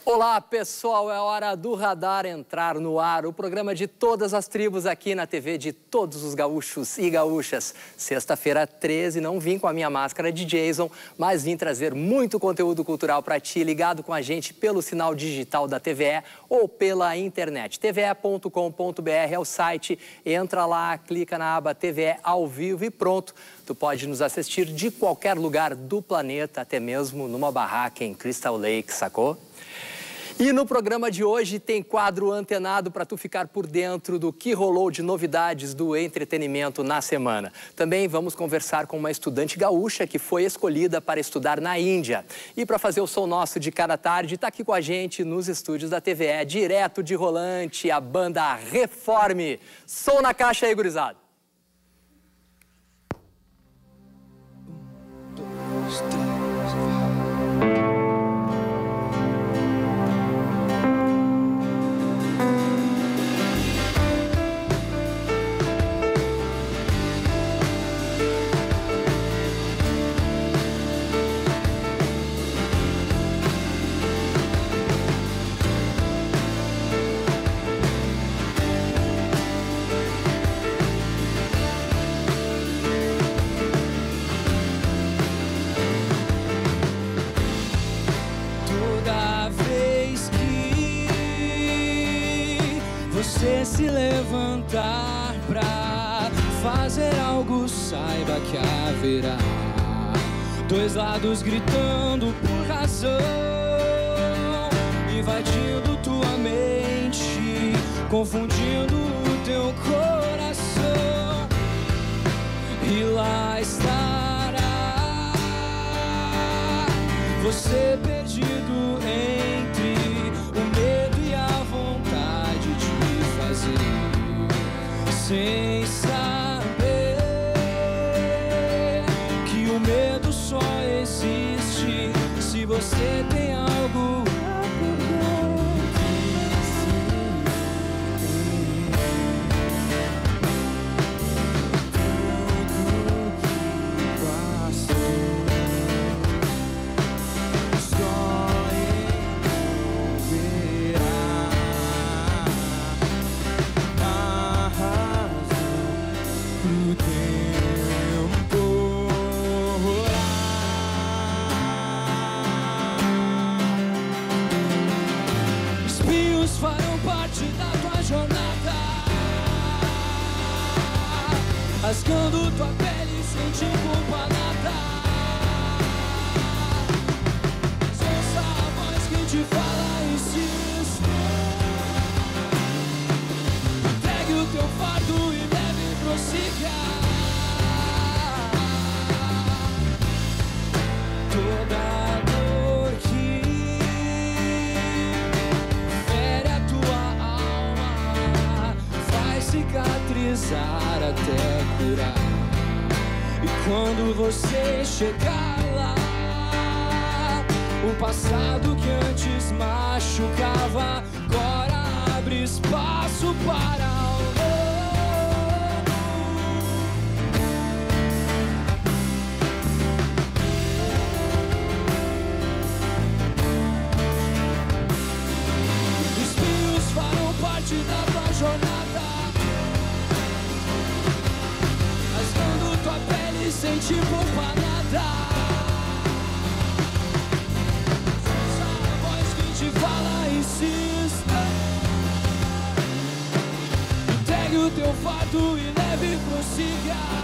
Olá, pessoal, é hora do Radar entrar no ar, o programa de todas as tribos aqui na TV de todos os gaúchos e gaúchas. Sexta-feira 13, não vim com a minha máscara de Jason, mas vim trazer muito conteúdo cultural para ti, ligado com a gente pelo sinal digital da TVE ou pela internet. tve.com.br é o site, entra lá, clica na aba TVE ao vivo e pronto. Tu pode nos assistir de qualquer lugar do planeta, até mesmo numa barraca em Crystal Lake, sacou? E no programa de hoje tem quadro antenado para tu ficar por dentro do que rolou de novidades do entretenimento na semana. Também vamos conversar com uma estudante gaúcha que foi escolhida para estudar na Índia. E para fazer o som nosso de cada tarde, está aqui com a gente nos estúdios da TVE, direto de Rolante, a banda Reforme. Som na caixa aí, gurizada. Você se levantar pra fazer algo, saiba que haverá dois lados gritando por razão, invadindo tua mente, confundindo o teu coração. E lá estará você perdido entre o medo e a vontade de sem saber que o medo só existe se você tem algo a perder. Tudo que passou só verá. O tempo espinhos farão parte da tua jornada, rasgando tua pele sem te culpa nada. Mas ouça a voz que te fala e insista. Pegue o teu fardo e prossiga. Toda dor que fere a tua alma vai cicatrizar até curar. E quando você chegar lá, o passado que antes machucava agora abre espaço para o da tua jornada, rasgando tua pele sem te poupar nada. Ouça a voz que te fala, insista. Pegue o teu fardo e leve e prossiga.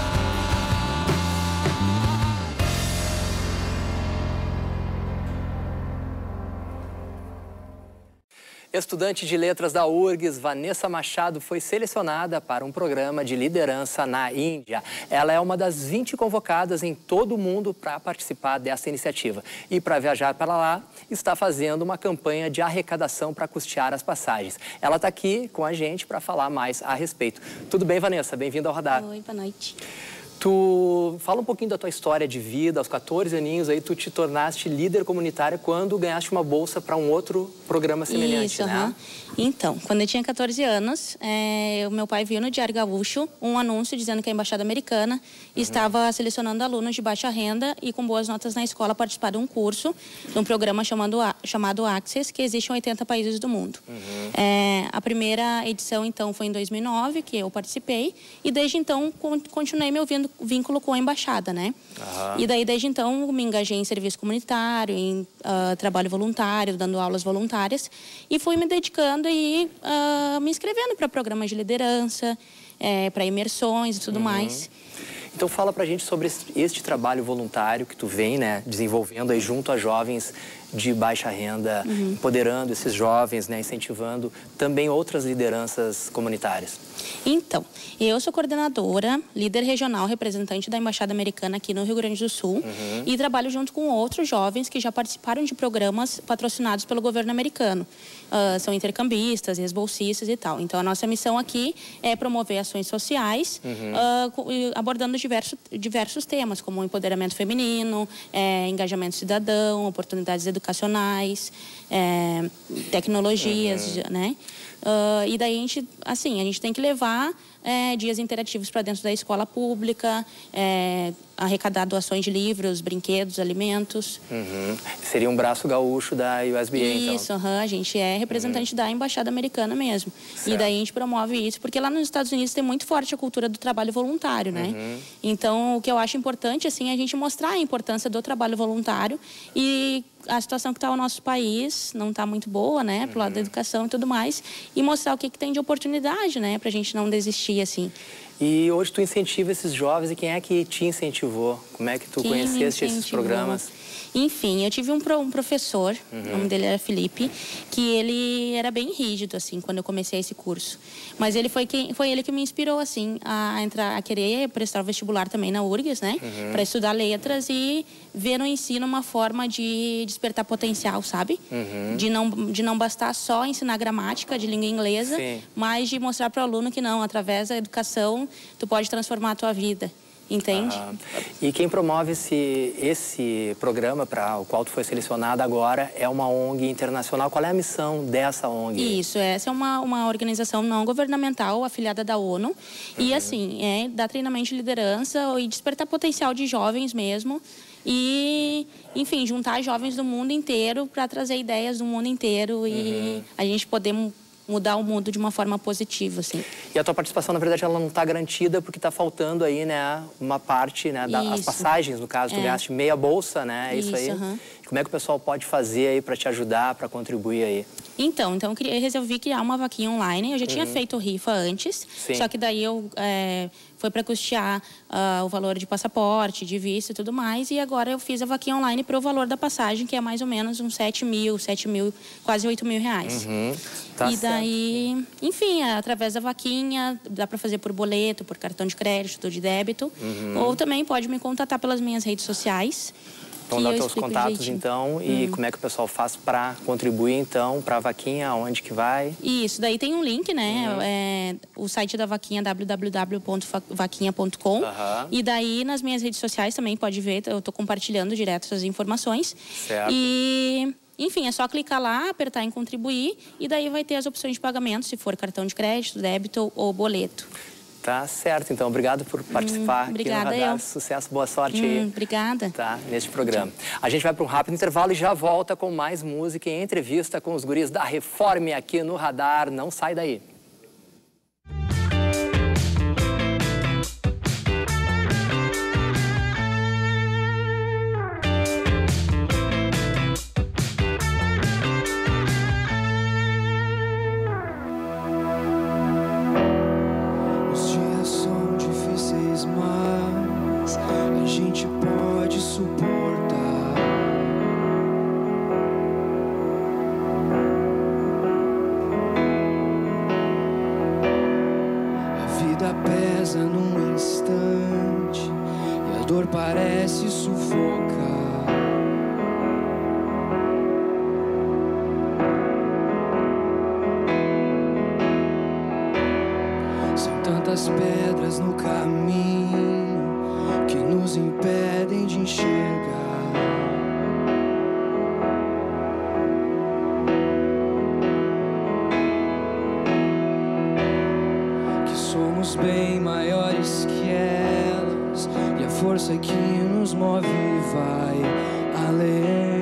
Estudante de letras da URGS, Vanessa Machado foi selecionada para um programa de liderança na Índia. Ela é uma das 20 convocadas em todo o mundo para participar dessa iniciativa. E para viajar para lá, está fazendo uma campanha de arrecadação para custear as passagens. Ela está aqui com a gente para falar mais a respeito. Tudo bem, Vanessa? Bem-vinda ao Radar. Oi, boa noite. Tu fala um pouquinho da tua história de vida. Aos 14 aninhos aí tu te tornaste líder comunitária quando ganhaste uma bolsa para um outro programa semelhante, Isso, né? Então, quando eu tinha 14 anos, meu pai viu no Diário Gaúcho um anúncio dizendo que a Embaixada Americana estava selecionando alunos de baixa renda e com boas notas na escola participar de um curso, de um programa chamado Access, que existe em 80 países do mundo. A primeira edição, então, foi em 2009, que eu participei, e desde então continuei meu vínculo com a Embaixada, né? E daí, desde então, me engajei em serviço comunitário, em trabalho voluntário, dando aulas voluntárias, e fui me dedicando e me inscrevendo para programas de liderança, para imersões e tudo mais. Então fala pra gente sobre este trabalho voluntário que tu vem, né, desenvolvendo aí junto a jovens de baixa renda, empoderando esses jovens, né, incentivando também outras lideranças comunitárias. Então, eu sou coordenadora, líder regional, representante da Embaixada Americana aqui no Rio Grande do Sul e trabalho junto com outros jovens que já participaram de programas patrocinados pelo governo americano. São intercambistas, ex-bolsistas e tal. Então, a nossa missão aqui é promover ações sociais, abordando diversos temas, como empoderamento feminino, engajamento cidadão, oportunidades educacionais, tecnologias, né? E daí a gente tem que levar dias interativos para dentro da escola pública, arrecadar doações de livros, brinquedos, alimentos. Seria um braço gaúcho da USBA, então. Isso, a gente é representante da Embaixada Americana mesmo. Certo. E daí a gente promove isso, porque lá nos Estados Unidos tem muito forte a cultura do trabalho voluntário, né? Então, o que eu acho importante, assim, é a gente mostrar a importância do trabalho voluntário e a situação que está o nosso país não está muito boa, né? Pro lado da educação e tudo mais. E mostrar o que tem de oportunidade, né? Pra gente não desistir, assim. E hoje tu incentiva esses jovens e quem é que te incentivou? Como é que tu conheceste esses programas? Enfim, eu tive um professor, o nome dele era Felipe, que ele era bem rígido, assim, quando eu comecei esse curso. Mas ele foi ele que me inspirou, assim, a querer prestar o vestibular também na URGS, né? Para estudar letras e ver no ensino uma forma de despertar potencial, sabe? De não bastar só ensinar gramática de língua inglesa, mas de mostrar para o aluno que não, através da educação, tu pode transformar a tua vida. Entende? E quem promove esse programa para o qual tu foi selecionada agora é uma ONG internacional. Qual é a missão dessa ONG? Isso, essa é uma organização não governamental afiliada da ONU. E assim, dar treinamento de liderança e despertar potencial de jovens mesmo. E, enfim, juntar jovens do mundo inteiro para trazer ideias do mundo inteiro e a gente poder mudar o mundo de uma forma positiva, assim. E a tua participação, na verdade, ela não está garantida porque está faltando aí, né, uma parte, né, das passagens, no caso, tu ganhaste meia bolsa, né, é isso aí. Como é que o pessoal pode fazer aí para te ajudar, para contribuir aí? Então eu resolvi criar uma vaquinha online. Eu já tinha feito rifa antes, só que daí foi para custear o valor de passaporte, de visto e tudo mais. E agora eu fiz a vaquinha online para o valor da passagem, que é mais ou menos uns 7 mil, quase 8 mil reais. E daí, enfim, através da vaquinha, dá para fazer por boleto, por cartão de crédito, de débito. Ou também pode me contatar pelas minhas redes sociais. Então, dá teus contatos, então, e como é que o pessoal faz para contribuir, então, para a vaquinha, onde que vai? Isso, daí tem um link, né? O site da vaquinha, www.vaquinha.com. E daí, nas minhas redes sociais também pode ver, eu estou compartilhando direto essas informações. Certo. E, enfim, é só clicar lá, apertar em contribuir, e daí vai ter as opções de pagamento, se for cartão de crédito, débito ou boleto. Tá certo, então. Obrigado por participar aqui no Radar. Sucesso, boa sorte aí. Obrigada. Tá, neste programa. A gente vai para um rápido intervalo e já volta com mais música e entrevista com os guris da Reforme aqui no Radar. Não sai daí. Pesa num instante e a dor parece sufocar. São tantas pedras no caminho, que nos impedem de enxergar. Que somos bem maiores que elas e a força que nos move vai além.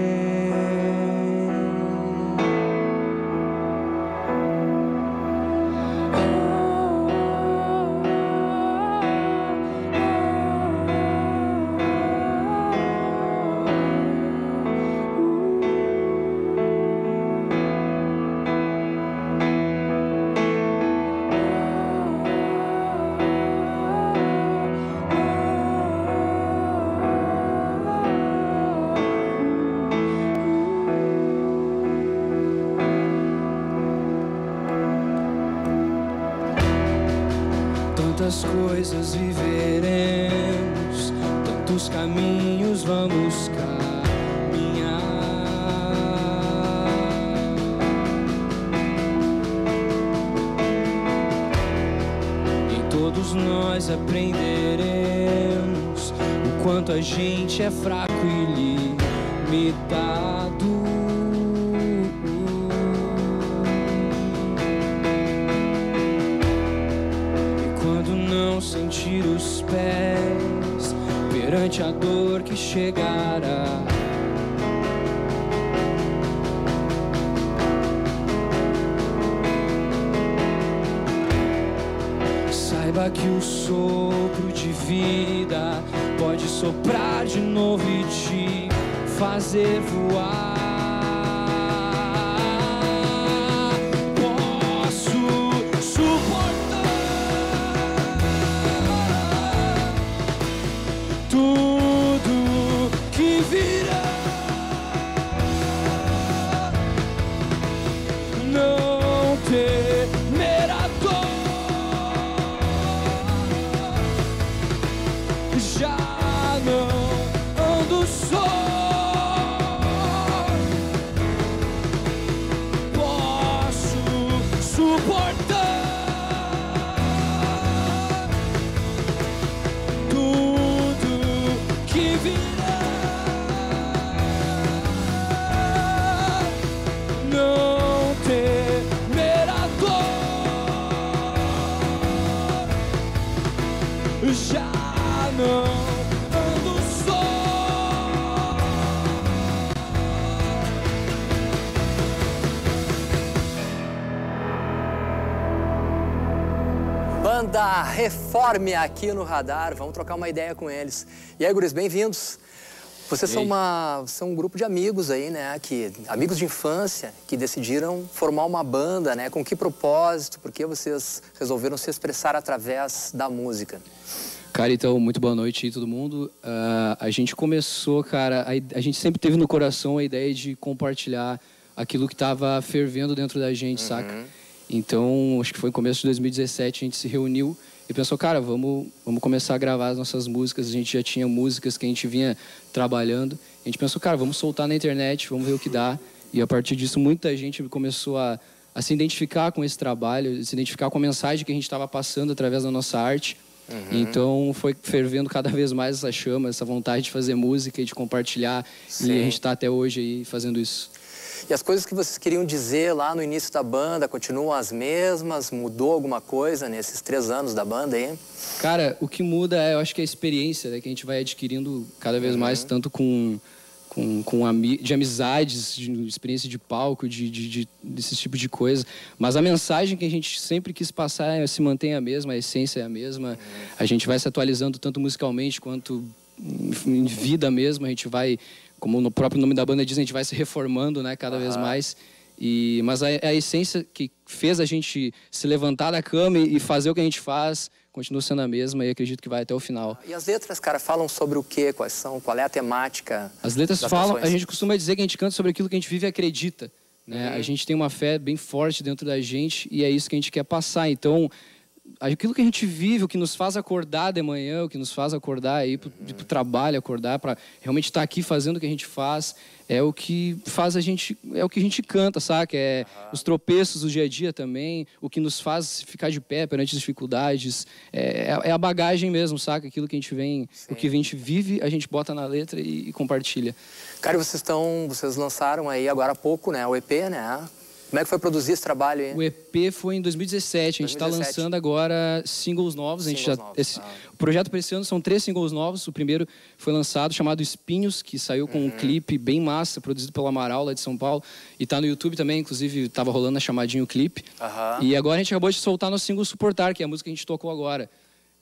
Tantas coisas viveremos, tantos caminhos vamos caminhar. E todos nós aprenderemos o quanto a gente é fraco e limitado. Sentir os pés perante a dor que chegará. Saiba que o sopro de vida pode soprar de novo e te fazer voar. Banda Reforme aqui no Radar, vamos trocar uma ideia com eles. E aí, guris, bem-vindos. Vocês são um grupo de amigos aí, né, amigos de infância, que decidiram formar uma banda, né, com que propósito, por que vocês resolveram se expressar através da música? Cara, então, muito boa noite aí todo mundo. A gente começou, cara, a gente sempre teve no coração a ideia de compartilhar aquilo que estava fervendo dentro da gente, saca? Então, acho que foi no começo de 2017, a gente se reuniu e pensou, cara, vamos começar a gravar as nossas músicas. A gente já tinha músicas que a gente vinha trabalhando. A gente pensou, cara, vamos soltar na internet, vamos ver o que dá. E a partir disso, muita gente começou a se identificar com esse trabalho, se identificar com a mensagem que a gente estava passando através da nossa arte. Então, foi fervendo cada vez mais essa chama, essa vontade de fazer música e de compartilhar. Sim. E a gente está até hoje aí fazendo isso. E as coisas que vocês queriam dizer lá no início da banda continuam as mesmas? Mudou alguma coisa nesses 3 anos da banda aí? Cara, o que muda eu acho que é a experiência, né, que a gente vai adquirindo cada vez mais, tanto de amizades, de experiência de palco, desse tipo de coisa. Mas a mensagem que a gente sempre quis passar se mantém a mesma, a essência é a mesma. A gente vai se atualizando tanto musicalmente quanto em vida mesmo. A gente vai, como no próprio nome da banda diz, a gente vai se reformando, né, cada vez mais. Mas a essência que fez a gente se levantar da cama e fazer o que a gente faz continua sendo a mesma e acredito que vai até o final. E as letras, cara, falam sobre o quê? Qual é a temática? As letras falam, a gente costuma dizer que a gente canta sobre aquilo que a gente vive e acredita, né? A gente tem uma fé bem forte dentro da gente e é isso que a gente quer passar. Então, aquilo que a gente vive, o que nos faz acordar de manhã, o que nos faz acordar, ir pro trabalho, acordar para realmente estar aqui fazendo o que a gente faz, é o que faz a gente, é o que a gente canta, saca? É os tropeços do dia a dia também, o que nos faz ficar de pé perante as dificuldades, é a bagagem mesmo, saca? Aquilo que a gente vem, o que a gente vive, a gente bota na letra e compartilha. Cara, vocês lançaram aí agora há pouco, né? O EP, né? Como é que foi produzir esse trabalho aí? O EP foi em 2017. A gente está lançando agora singles novos. O projeto para esse ano são 3 singles novos. O primeiro foi lançado, chamado Espinhos, que saiu com um clipe bem massa, produzido pelo Amaral, lá de São Paulo. E tá no YouTube também, inclusive estava rolando a chamadinha o clipe. E agora a gente acabou de soltar nosso single Suportar, que é a música que a gente tocou agora.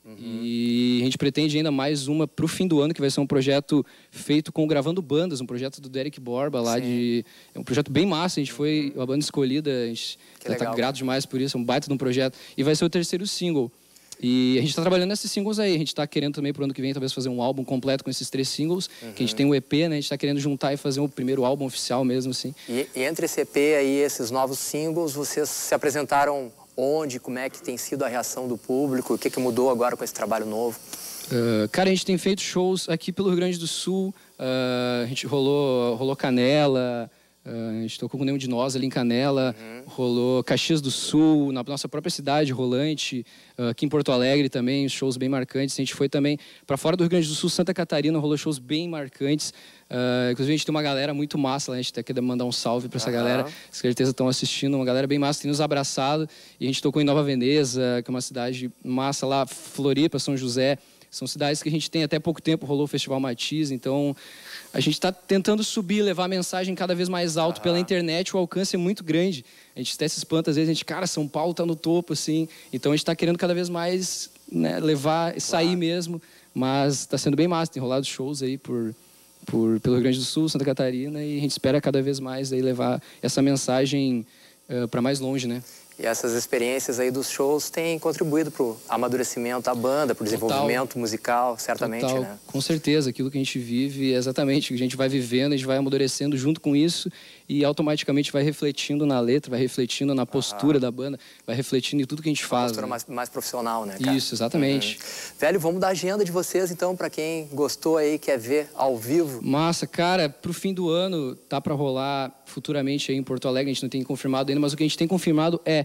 E a gente pretende ainda mais uma pro fim do ano, que vai ser um projeto feito com Gravando Bandas, um projeto do Derek Borba lá é um projeto bem massa, a gente foi a banda escolhida, a gente tá grato demais por isso, é um baita de um projeto. E vai ser o 3º single. E a gente tá trabalhando nesses singles aí, a gente tá querendo também pro ano que vem talvez fazer um álbum completo com esses 3 singles, que a gente tem um EP, né? A gente tá querendo juntar e fazer o primeiro álbum oficial mesmo, assim. E entre esse EP aí, esses novos singles, vocês se apresentaram onde, como é que tem sido a reação do público, o que mudou agora com esse trabalho novo? Cara, a gente tem feito shows aqui pelo Rio Grande do Sul, a gente rolou Canela, a gente tocou com Nenhum de Nós ali em Canela, rolou Caxias do Sul, na nossa própria cidade, Rolante, aqui em Porto Alegre também, shows bem marcantes. A gente foi também para fora do Rio Grande do Sul, Santa Catarina, rolou shows bem marcantes. Inclusive a gente tem uma galera muito massa lá, a gente até quer mandar um salve para essa galera, com certeza estão assistindo, uma galera bem massa, tem nos abraçado. E a gente tocou em Nova Veneza, que é uma cidade massa lá, Floripa, São José. São cidades que a gente tem até pouco tempo, rolou o Festival Matiz, então a gente está tentando subir, levar a mensagem cada vez mais alto pela internet, o alcance é muito grande. A gente até se espanta às vezes, a gente, cara, São Paulo está no topo, assim, então a gente está querendo cada vez mais, né, levar, sair mesmo, mas está sendo bem massa, tem rolado shows aí pelo Rio Grande do Sul, Santa Catarina, e a gente espera cada vez mais aí levar essa mensagem para mais longe, né? E essas experiências aí dos shows têm contribuído para o amadurecimento da banda, para o desenvolvimento musical, certamente, né? Com certeza, aquilo que a gente vive é exatamente o que a gente vai vivendo, a gente vai amadurecendo junto com isso e automaticamente vai refletindo na letra, vai refletindo na postura da banda, vai refletindo em tudo que a gente faz. Uma postura mais profissional, né, cara? Isso, exatamente. Velho, vamos dar a agenda de vocês, então, para quem gostou aí, quer ver ao vivo. Massa, cara, pro fim do ano, tá para rolar futuramente aí em Porto Alegre, a gente não tem confirmado ainda, mas o que a gente tem confirmado é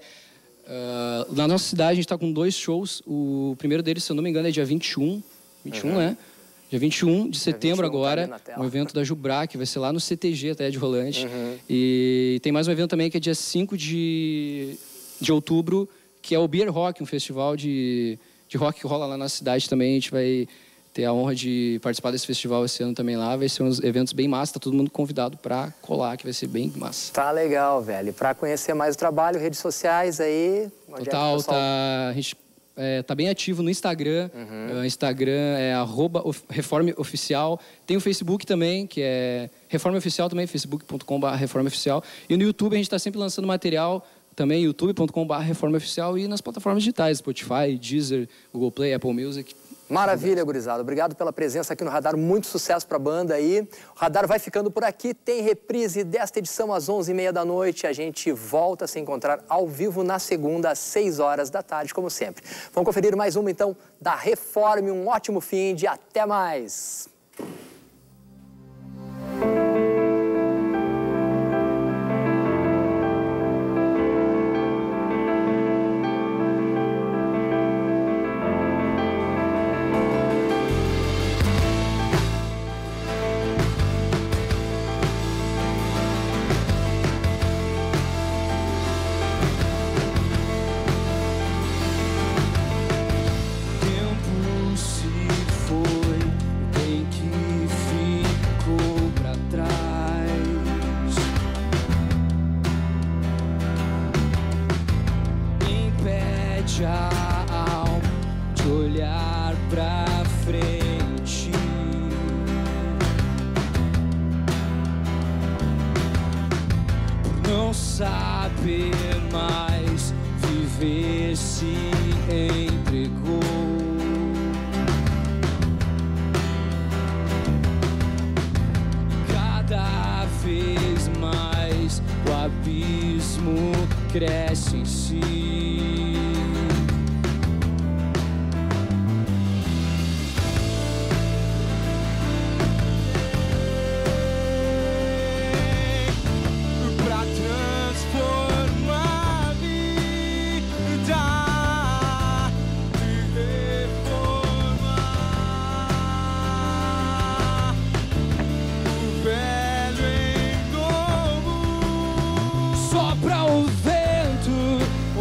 na nossa cidade a gente está com 2 shows. O primeiro deles, se eu não me engano, é dia 21, né? Dia 21 de setembro agora, um evento da Jubra, que vai ser lá no CTG até de Rolante. E tem mais um evento também que é dia 5 de outubro, que é o Beer Rock, um festival de rock que rola lá na cidade também. A gente vai ter a honra de participar desse festival esse ano também lá. Vai ser uns eventos bem massa, tá todo mundo convidado para colar, que vai ser bem massa. Tá legal, velho. Para conhecer mais o trabalho, redes sociais aí... Total, a gente tá bem ativo no Instagram. Instagram é @reformeoficial. Tem o Facebook também, que é Reforme Oficial também, facebook.com/reformeoficial. E no YouTube a gente está sempre lançando material também, youtube.com/reformeoficial, e nas plataformas digitais, Spotify, Deezer, Google Play, Apple Music. Maravilha, gurizada. Obrigado pela presença aqui no Radar. Muito sucesso para a banda aí. O Radar vai ficando por aqui. Tem reprise desta edição às 11h30 da noite. A gente volta a se encontrar ao vivo na segunda, às 6 horas da tarde, como sempre. Vamos conferir mais uma, então, da Reforme. Um ótimo fim de até mais. De olhar pra frente, não saber mais viver, se entregou. Cada vez mais o abismo cresce em si.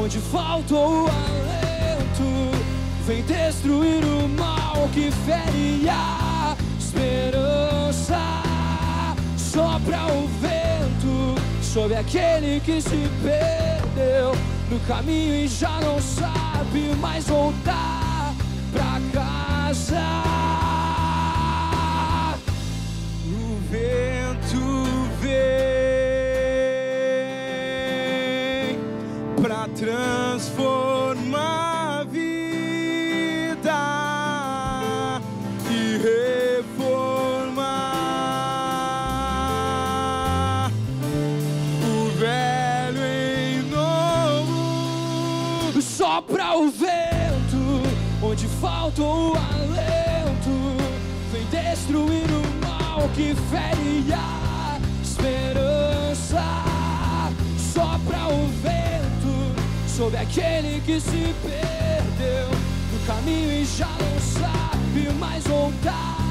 onde falta o alento, vem destruir o mal que fere a esperança. Sopra o vento sobre aquele que se perdeu no caminho e já não sabe mais voltar pra casa. O vento vem pra transformar a vida e reformar o velho em novo. Sopra o vento onde falta o alento, vem destruir o mal que fere a esperança. Sopra o vento sobre aquele que se perdeu no caminho e já não sabe mais voltar.